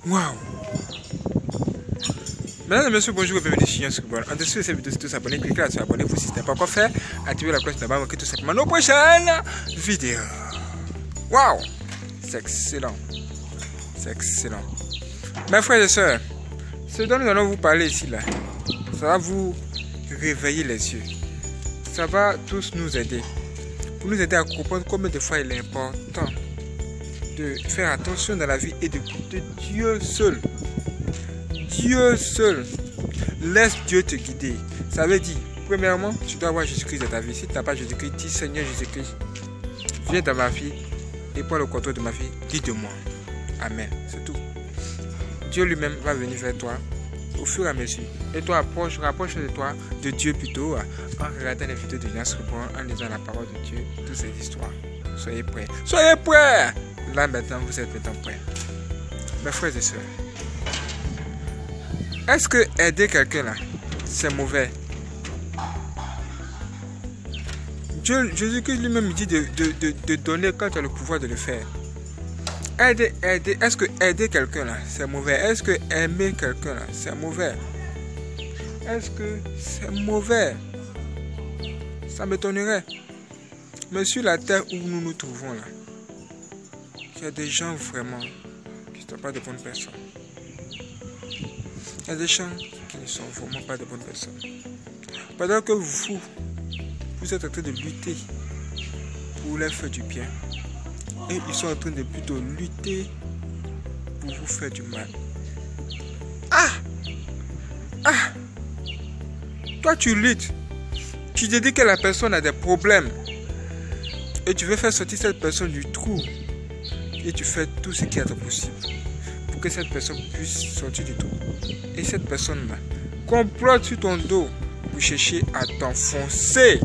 Waouh! Mesdames et messieurs, bonjour et bienvenue sur Yann Scribble. En dessous de cette vidéo, c'est tout s'abonner, cliquez là sur abonnez-vous si ce n'est pas encore fait. Activez la cloche d'abord, manquez tout simplement nos prochaines vidéos. Waouh! C'est excellent. C'est excellent. Mes frères et sœurs, ce dont nous allons vous parler ici, là, ça va vous réveiller les yeux. Ça va tous nous aider. Pour nous aider à comprendre combien de fois il est important de faire attention dans la vie et d'écouter Dieu seul. Dieu seul. Laisse Dieu te guider. Ça veut dire, premièrement, tu dois avoir Jésus-Christ dans ta vie. Si tu n'as pas Jésus-Christ, dis Seigneur Jésus-Christ, viens dans ma vie et prends le contrôle de ma vie. Guide-moi. Amen. C'est tout. Dieu lui-même va venir vers toi au fur et à mesure. Et toi, rapproche de toi, de Dieu plutôt, en regardant les vidéos de Yann Scribble, en lisant la parole de Dieu, toutes ces histoires. Soyez prêts. Soyez prêts! Là maintenant, vous êtes maintenant prêts. Mes frères et sœurs, est-ce que aider quelqu'un là, c'est mauvais? Jésus-Christ lui-même dit de donner quand tu as le pouvoir de le faire. Est-ce que aider quelqu'un là, c'est mauvais? Est-ce que aimer quelqu'un là, c'est mauvais? Est-ce que c'est mauvais? Ça m'étonnerait. Mais sur la terre où nous nous trouvons là, il y a des gens vraiment qui ne sont pas de bonnes personnes. Il y a des gens qui ne sont vraiment pas de bonnes personnes. Pendant que vous êtes en train de lutter pour leur faire du bien, et ils sont en train de plutôt lutter pour vous faire du mal. Toi tu luttes, tu te dis que la personne a des problèmes et tu veux faire sortir cette personne du trou et tu fais tout ce qui est possible pour que cette personne puisse sortir du trou. Et cette personne-là complote sur ton dos pour chercher à t'enfoncer.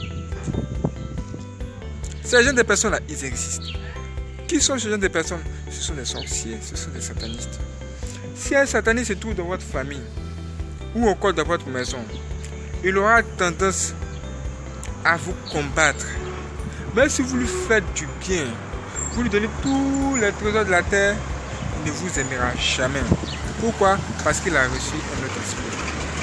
Ces gens de personnes-là, ils existent. Qui sont ces gens de personnes? Ce sont des sorciers, ce sont des satanistes. Si un sataniste se trouve dans votre famille ou encore dans votre maison, il aura tendance à vous combattre. Même si vous lui faites du bien, vous lui donnez tous les trésors de la terre, il ne vous aimera jamais. Pourquoi? Parce qu'il a reçu un autre esprit.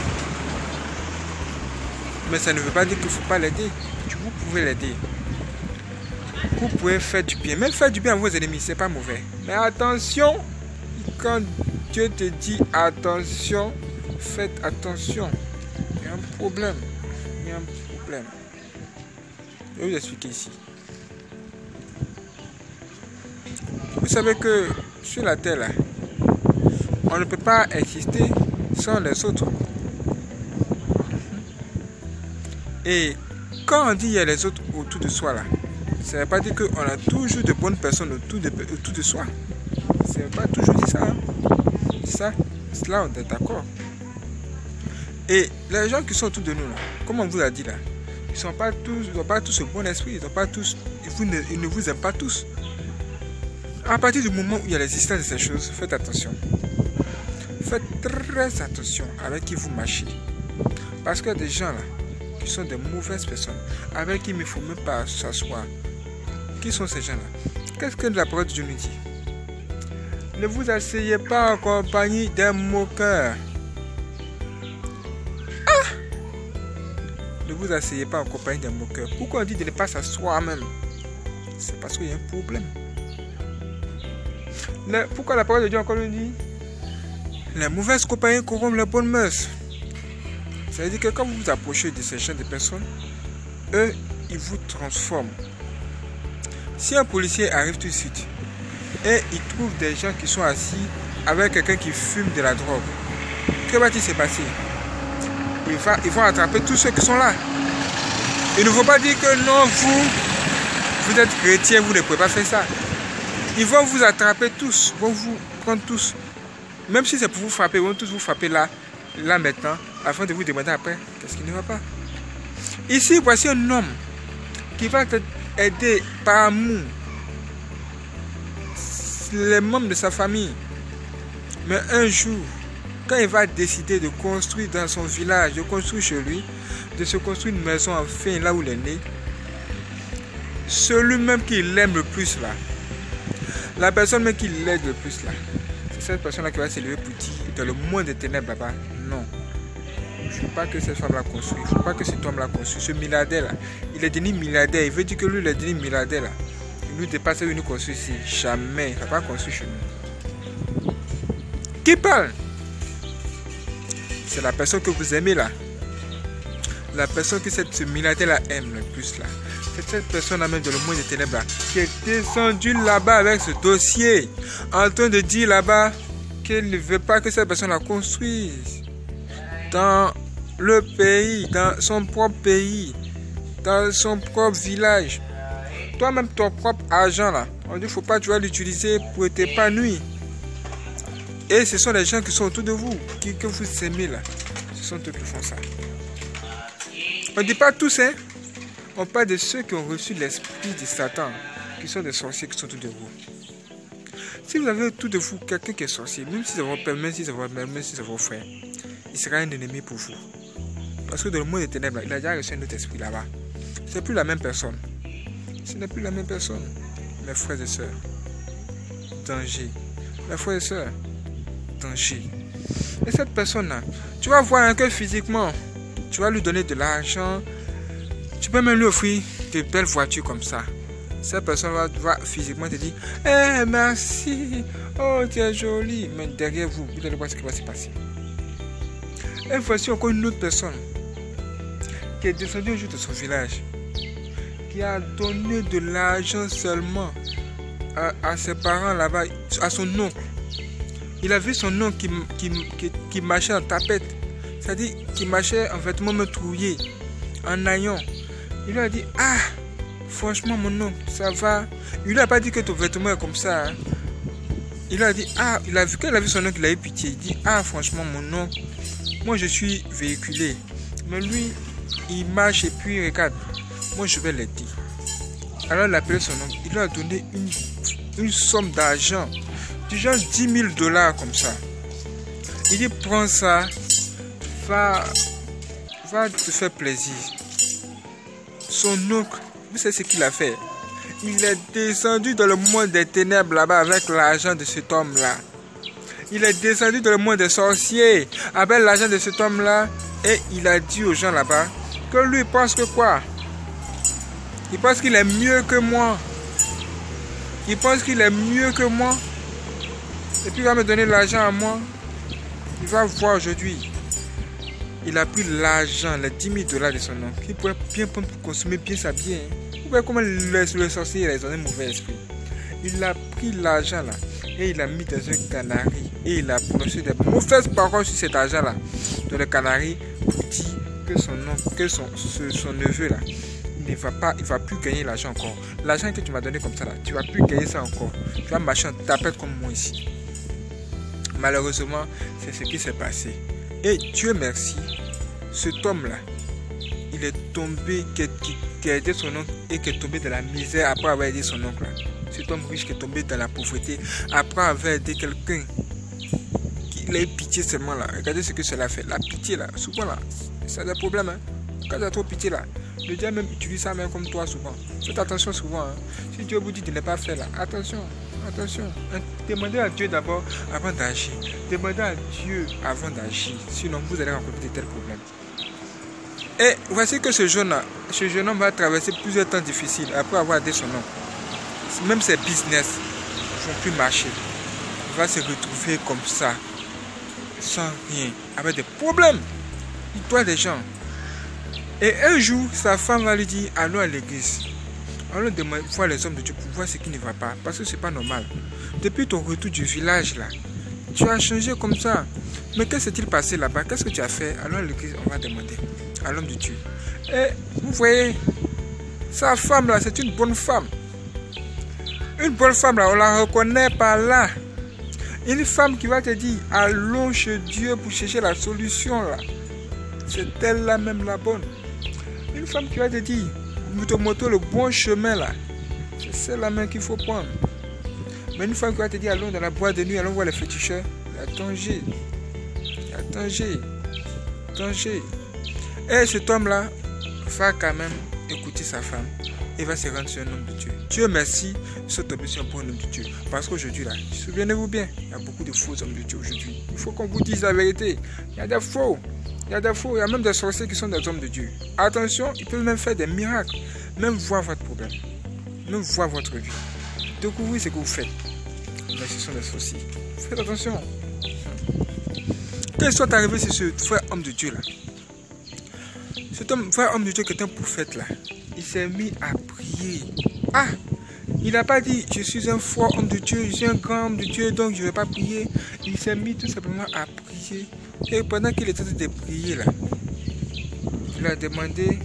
Mais ça ne veut pas dire qu'il ne faut pas l'aider. Vous pouvez l'aider. Vous pouvez faire du bien. Même faire du bien à vos ennemis, ce n'est pas mauvais. Mais attention, quand Dieu te dit attention, faites attention. Il y a un problème. Il y a un problème. Je vais vous expliquer ici. Vous savez que sur la terre, là, on ne peut pas exister sans les autres. Et quand on dit il y a les autres autour de soi, là, ça ne veut pas dire qu'on a toujours de bonnes personnes autour de soi. Ça ne veut pas toujours dire ça. Hein? Ça, là, on est d'accord. Et les gens qui sont autour de nous, là, comme on vous a dit là, ils n'ont pas tous ce bon esprit, ils ne vous aiment pas tous. À partir du moment où il y a l'existence de ces choses, faites attention. Faites très attention avec qui vous marchez. Parce qu'il y a des gens là, qui sont des mauvaises personnes, avec qui il ne faut même pas s'asseoir. Qui sont ces gens-là? Qu'est-ce que la parole de Dieu nous dit? Ne vous asseyez pas en compagnie des moqueurs. Ne vous asseyez pas en compagnie des moqueurs. Pourquoi on dit de ne pas s'asseoir même? C'est parce qu'il y a un problème. Pourquoi la parole de Dieu encore nous dit? Les mauvaises compagnies corrompent les bonnes mœurs. Ça veut dire que quand vous vous approchez de ces gens de personnes, eux, ils vous transforment. Si un policier arrive tout de suite et il trouve des gens qui sont assis avec quelqu'un qui fume de la drogue, que va-t-il se passer? Ils vont attraper tous ceux qui sont là. Il ne faut pas dire que non, vous êtes chrétien, vous ne pouvez pas faire ça. Ils vont vous attraper tous, vont vous prendre tous. Même si c'est pour vous frapper, ils vont tous vous frapper là maintenant, afin de vous demander après, qu'est-ce qui ne va pas? Ici, voici un homme qui va t'aider par amour les membres de sa famille. Mais un jour, quand il va décider de construire dans son village, de construire chez lui, de se construire une maison enfin là où il est né, celui même qui l'aime le plus là, la personne même qui l'aide le plus là, C'est cette personne-là qui va se lever pour dire dans le monde des ténèbres là-bas, non. Il ne faut pas que cette femme-là construise. Il ne faut pas que cet homme-là construise. Ce milliardaire-là, il est devenu milliardaire. Il veut dire que lui, il est devenu milliardaire là. Il nous dépasse, il nous construit ici. Jamais. Il ne va pas construire chez nous. Qui parle? C'est la personne que vous aimez là. La personne que ce milliardaire-là aime le plus là. C'est cette personne-là même dans le monde des ténèbres là, qui est descendue là-bas avec ce dossier. En train de dire là-bas qu'elle ne veut pas que cette personne-là construise. Dans le pays, dans son propre pays, dans son propre village. Toi-même, ton propre argent là, on dit qu'il ne faut pas, tu vas l'utiliser pour t'épanouir. Et ce sont les gens qui sont autour de vous, que vous aimez là. Ce sont eux qui font ça. On ne dit pas tous, hein. On parle de ceux qui ont reçu l'esprit de Satan, qui sont des sorciers qui sont autour de vous. Si vous avez autour de vous quelqu'un qui est sorcier, même si c'est votre père, même si c'est votre mère, même si c'est vos frères, il sera un ennemi pour vous. Parce que dans le monde des ténèbres, il a déjà reçu un autre esprit là-bas. Ce n'est plus la même personne. Ce n'est plus la même personne. Mes frères et sœurs, danger. Mes frères et sœurs, danger. Et cette personne-là, tu vas voir que physiquement, tu vas lui donner de l'argent. Tu peux même lui offrir de belles voitures comme ça. Cette personne va physiquement te dire « Eh, merci, oh, tu es jolie ». Mais derrière vous, vous allez voir ce qui va se passer. Et voici encore une autre personne qui est descendue un jour de son village, qui a donné de l'argent seulement à ses parents là-bas, à son oncle. Il a vu son oncle qui marchait en tapette, c'est-à-dire qui marchait en vêtements me trouillés, en haillons. Il lui a dit, ah, franchement mon oncle, ça va. Il lui a pas dit que ton vêtement est comme ça. Hein. Il a dit, ah, il a vu qu'elle a vu son oncle, il a eu pitié. Il dit, ah, franchement mon oncle, moi je suis véhiculé. Mais lui, il marche et puis regarde, moi je vais l'aider. Alors il a appelé son oncle, il lui a donné une somme d'argent, du genre $10,000 comme ça. Il dit, prends ça, va te faire plaisir. Son oncle, vous savez ce qu'il a fait? Il est descendu dans le monde des ténèbres là-bas avec l'argent de cet homme-là. Il est descendu dans le monde des sorciers avec l'argent de cet homme-là. Et il a dit aux gens là-bas que lui pense que quoi? Il pense qu'il est mieux que moi. Il pense qu'il est mieux que moi. Et puis il va me donner l'argent à moi. Il va voir aujourd'hui. Il a pris l'argent, les $10,000 de son oncle. Il pourrait bien prendre pour consommer, bien s'habiller. Vous voyez comment le sorcier il a un mauvais esprit. Il a pris l'argent là et il l'a mis dans un canari. Et il a prononcé des mauvaises paroles sur cet argent là. Dans le canari pour dire que son oncle, que son neveu là, il va plus gagner l'argent encore. L'argent que tu m'as donné comme ça là, tu vas plus gagner ça encore. Tu vas marcher en tapette comme moi ici. Malheureusement, c'est ce qui s'est passé. Et Dieu merci, cet homme-là, il est tombé, qui a aidé son oncle et qui est tombé dans la misère après avoir aidé son oncle. Cet homme riche qui est tombé dans la pauvreté après avoir aidé quelqu'un qui a eu pitié seulement là. Regardez ce que cela fait. La pitié là, souvent là, ça a des problèmes. Hein. Quand tu as trop pitié là, le diable même utilise ça même comme toi souvent. Faites attention souvent. Hein. Si Dieu vous dit de ne pas faire là, attention. Attention, demandez à Dieu d'abord avant d'agir. Demandez à Dieu avant d'agir. Sinon, vous allez rencontrer de tels problèmes. Et voici que ce jeune homme va traverser plusieurs temps difficiles après avoir aidé son oncle. Même ses business ne vont plus marcher. Il va se retrouver comme ça, sans rien, avec des problèmes. Il doit des gens. Et un jour, sa femme va lui dire, allons à l'église. Allons voir les hommes de Dieu pour voir ce qui ne va pas. Parce que ce n'est pas normal. Depuis ton retour du village là, tu as changé comme ça. Mais qu'est-ce qui s'est-il passé là-bas? Qu'est-ce que tu as fait? Allons à l'église, on va demander à l'homme de Dieu. Et vous voyez, sa femme là, c'est une bonne femme. Une bonne femme là, on la reconnaît par là. Une femme qui va te dire, allons chez Dieu pour chercher la solution là. C'est elle là même la bonne. Une femme qui va te dire, te montrer le bon chemin là. C'est celle-là même qu'il faut prendre. Mais une femme qui va te dire, allons dans la boîte de nuit, allons voir les féticheurs. Il y a danger. Il y a danger. Danger. Et cet homme-là va quand même écouter sa femme. et va se rendre sur un homme de Dieu. Dieu merci, ils sont tombés sur un bon homme de Dieu. Parce qu'aujourd'hui, là, souvenez-vous bien, il y a beaucoup de faux hommes de Dieu aujourd'hui. Il faut qu'on vous dise la vérité. Il y a des faux. Il y a des faux. Il y a même des sorciers qui sont des hommes de Dieu. Attention, ils peuvent même faire des miracles. Même voir votre problème. Même voir votre vie. Découvrez ce que vous faites. Mais ce sont des sorciers. Faites attention. Qu'est-ce qui soit arrivé sur ce frère homme de Dieu là? Cet frère homme de Dieu qui est un prophète là, il s'est mis à prier. Ah, il n'a pas dit je suis un fort homme de Dieu, je suis un grand homme de Dieu, donc je ne vais pas prier. Il s'est mis tout simplement à prier. Et pendant qu'il était en train de prier là, il a demandé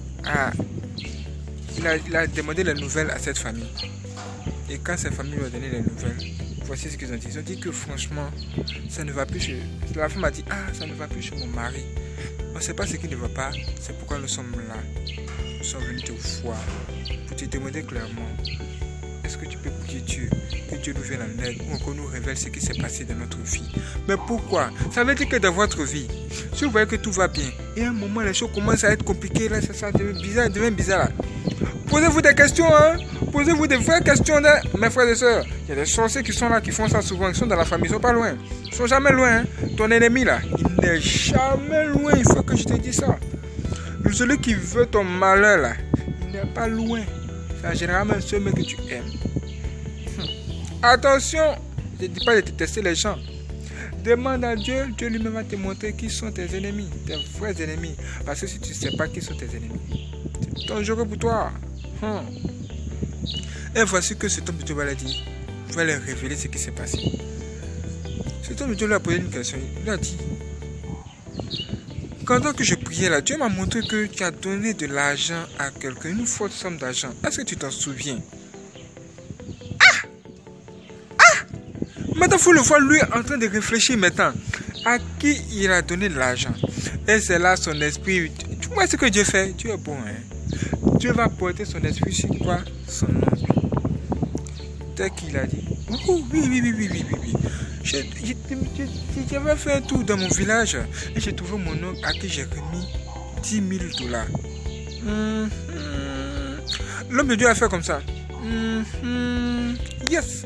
les nouvelles à cette famille. Et quand cette famille lui a donné les nouvelles, voici ce qu'ils ont dit. Ils ont dit que franchement, ça ne va plus chez... La femme a dit, ah, ça ne va plus chez mon mari. On ne sait pas ce qui ne va pas, c'est pourquoi nous sommes là. Nous sommes venus te voir pour te demander clairement, est-ce que tu peux prier Dieu, que Dieu nous vienne en aide ou encore nous révèle ce qui s'est passé dans notre vie. Mais pourquoi? Ça veut dire que dans votre vie, si vous voyez que tout va bien, et à un moment les choses commencent à être compliquées, là, ça devient bizarre là. Posez-vous des questions, hein. Posez-vous des vraies questions, là, mes frères et sœurs. Il y a des sorciers qui sont là, qui font ça souvent, ils sont dans la famille, ils sont pas loin. Ils sont jamais loin, hein. Ton ennemi là, il n'est jamais loin, il faut que je te dise ça. Celui qui veut ton malheur là, il n'est pas loin. C'est généralement celui que tu aimes. Attention, je ne dis pas de détester les gens. Demande à Dieu, Dieu lui-même va te montrer qui sont tes ennemis, tes vrais ennemis. Parce que si tu ne sais pas qui sont tes ennemis, c'est dangereux pour toi. Et voici que cet homme de Dieu va leur dire, va leur révéler ce qui s'est passé. Cet homme de Dieu lui a posé une question. Il a dit, pendant que je priais là, Dieu m'a montré que tu as donné de l'argent à quelqu'un, une forte somme d'argent. Est-ce que tu t'en souviens? Maintenant, il faut le voir lui en train de réfléchir maintenant à qui il a donné de l'argent. Et c'est là son esprit. Tu vois ce que Dieu fait? Dieu est bon, hein? Dieu va porter son esprit sur quoi? Son oncle. Dès qu'il a dit, oh, oui. J'avais fait un tour dans mon village et j'ai trouvé mon oncle à qui j'ai remis $10,000. L'homme de Dieu a fait comme ça. Yes.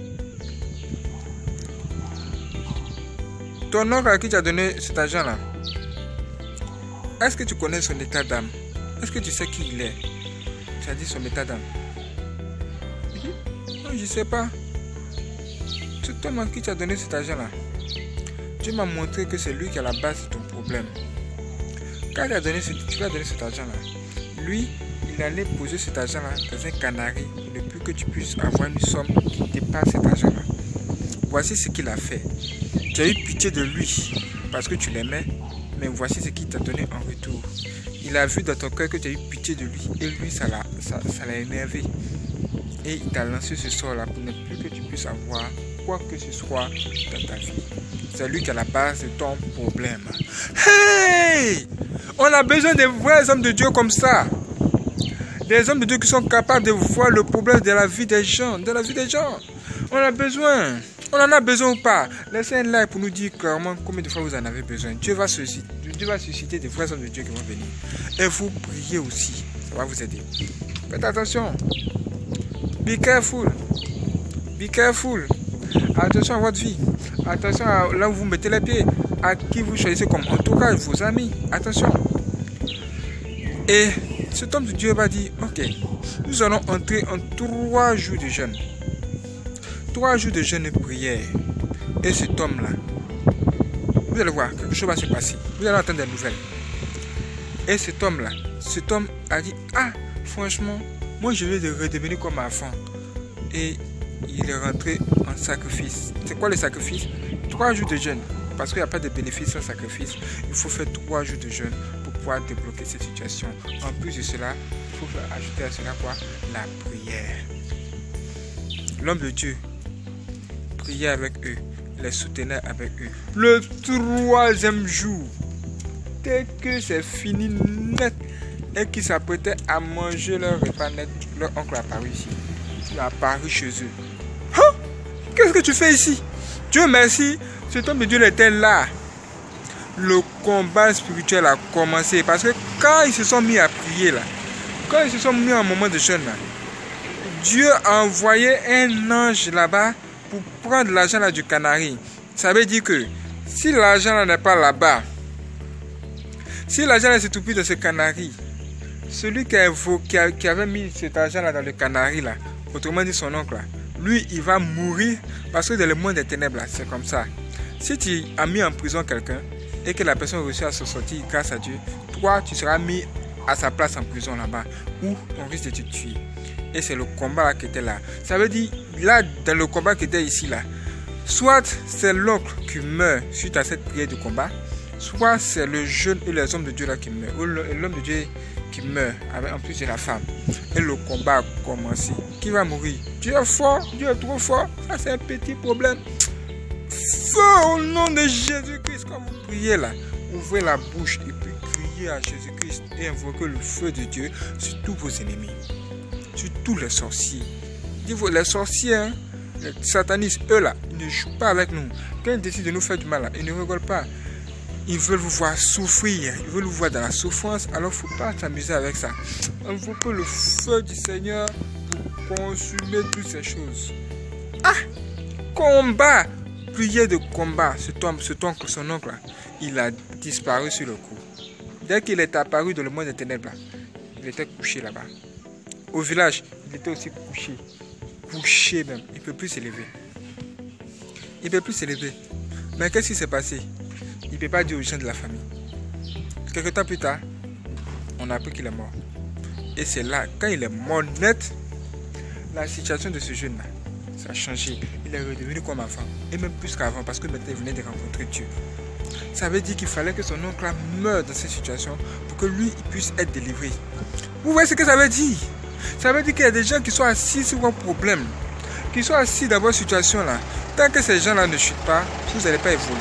Ton oncle à qui tu as donné cet argent-là, est-ce que tu connais son état d'âme? Est-ce que tu sais qui il est? Tu as dit son état d'âme. Non, je ne sais pas. Cet homme à qui tu as donné cet argent-là, Dieu m'a montré que c'est lui qui est à la base de ton problème. Quand tu lui as donné cet argent-là, lui, il allait poser cet argent-là dans un canari, le plus que tu puisses avoir une somme qui dépasse cet argent-là. Voici ce qu'il a fait. Tu as eu pitié de lui parce que tu l'aimais, mais voici ce qu'il t'a donné en retour. Il a vu dans ton cœur que tu as eu pitié de lui et lui, ça l'a énervé. Et il t'a lancé ce sort-là pour ne plus que tu puisses avoir quoi que ce soit dans ta vie. C'est lui qui est à la base de ton problème. Hey! On a besoin de vrais hommes de Dieu comme ça. Des hommes de Dieu qui sont capables de voir le problème de la vie des gens. On a besoin. On en a besoin ou pas? Laissez un like pour nous dire clairement combien de fois vous en avez besoin. Dieu va susciter des vrais hommes de Dieu qui vont venir. Et vous priez aussi. Ça va vous aider. Faites attention. Be careful. Be careful. Attention à votre vie. Attention à là où vous mettez les pieds. À qui vous choisissez comme entourage, vos amis. Attention. Et cet homme de Dieu va dire, ok, nous allons entrer en 3 jours de jeûne. 3 jours de jeûne et prière. Et cet homme-là, vous allez voir, quelque chose va se passer. Vous allez entendre des nouvelles. Et cet homme-là, cet homme a dit, ah, franchement, moi je vais redevenir comme avant. Et il est rentré en sacrifice. C'est quoi le sacrifice? 3 jours de jeûne. Parce qu'il n'y a pas de bénéfice sans sacrifice. Il faut faire 3 jours de jeûne pour pouvoir débloquer cette situation. En plus de cela, il faut ajouter à cela quoi? La prière. L'homme de Dieu priait avec eux, les soutenait avec eux. Le 3e jour, dès que c'est fini net et qu'ils s'apprêtaient à manger leur repas net, leur oncle a apparu ici. Il a apparu chez eux. Hein? Qu'est-ce que tu fais ici? Dieu merci, cet homme de Dieu était là. Le combat spirituel a commencé parce que quand ils se sont mis à prier là, quand ils se sont mis en moment de jeûne là, Dieu a envoyé un ange là-bas pour prendre l'argent là du canari. Ça veut dire que si l'argent là n'est pas là-bas, si l'argent là se trouve dans ce canari, celui qui avait mis cet argent là dans le canari là, autrement dit son oncle là, lui il va mourir parce que dans le monde des ténèbres là, c'est comme ça. Si tu as mis en prison quelqu'un et que la personne réussit à se sortir grâce à Dieu, toi tu seras mis à sa place en prison là-bas où on risque de te tuer. Et c'est le combat là qui était là. Ça veut dire, là, dans le combat qui était ici là, soit c'est l'oncle qui meurt suite à cette prière de combat, soit c'est le jeune et les hommes de Dieu là qui meurent, ou l'homme de Dieu qui meurt, avec en plus de la femme. Et le combat a commencé. Qui va mourir? Dieu est fort, Dieu est trop fort. Ça c'est un petit problème. Feu au nom de Jésus-Christ. Quand vous priez là, ouvrez la bouche et puis criez à Jésus-Christ et invoquez le feu de Dieu sur tous vos ennemis, sur tous les sorciers. Dites-vous, les sorciers, hein, les satanistes, eux là, ils ne jouent pas avec nous. Quand ils décident de nous faire du mal, là, ils ne rigolent pas. Ils veulent vous voir souffrir, ils veulent vous voir dans la souffrance. Alors il ne faut pas s'amuser avec ça. Invoquez le feu du Seigneur pour consumer toutes ces choses. Ah! Combat! Prière de combat. Son oncle, là, il a disparu sur le coup. Dès qu'il est apparu dans le monde des ténèbres, là, il était couché là-bas. Au village, il était aussi couché. Couché même. Il ne peut plus s'élever. Il ne peut plus s'élever. Mais qu'est-ce qui s'est passé? Il ne peut pas dire aux gens de la famille. Quelques temps plus tard, on a appris qu'il est mort. Et c'est là, quand il est mort net, la situation de ce jeune-là, ça a changé. Il est redevenu comme avant. Et même plus qu'avant, parce que maintenant il venait de rencontrer Dieu. Ça veut dire qu'il fallait que son oncle meure dans cette situation pour que lui il puisse être délivré. Vous voyez ce que ça veut dire? Ça veut dire qu'il y a des gens qui sont assis sur vos problèmes, qui sont assis dans votre situation là. Tant que ces gens-là ne chutent pas, vous n'allez pas évoluer.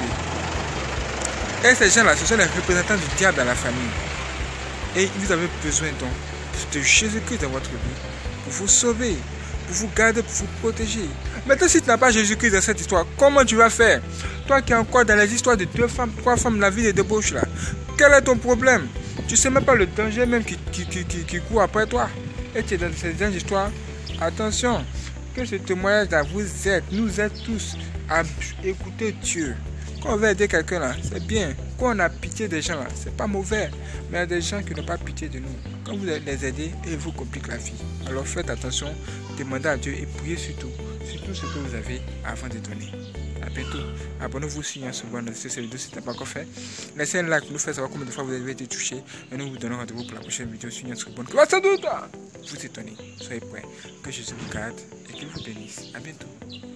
Et ces gens-là, ce sont les représentants du diable dans la famille. Et vous avez besoin donc de Jésus-Christ dans votre vie pour vous sauver, pour vous garder, pour vous protéger. Maintenant, si tu n'as pas Jésus-Christ dans cette histoire, comment tu vas faire? Toi qui es encore dans les histoires de 2 femmes, 3 femmes, la vie de débauche là, quel est ton problème? Tu ne sais même pas le danger même qui court après toi. Et tu es dans ces histoires. Attention, que ce témoignage là nous aide tous à écouter Dieu. Quand on veut aider quelqu'un là, c'est bien. Quand on a pitié des gens là, c'est pas mauvais. Mais il y a des gens qui n'ont pas pitié de nous. Quand vous les aidez, ils vous compliquent la vie. Alors faites attention, demandez à Dieu et priez sur tout ce que vous avez avant de donner. A bientôt. Abonnez-vous sur cette vidéo si ce n'est pas encore fait. Laissez un like pour nous faire savoir combien de fois vous avez été touché. Et nous vous donnons rendez-vous pour la prochaine vidéo sur Bonne. Qui va sans doute vous étonner. Soyez prêts. Que Jésus vous garde et qu'il vous bénisse. A bientôt.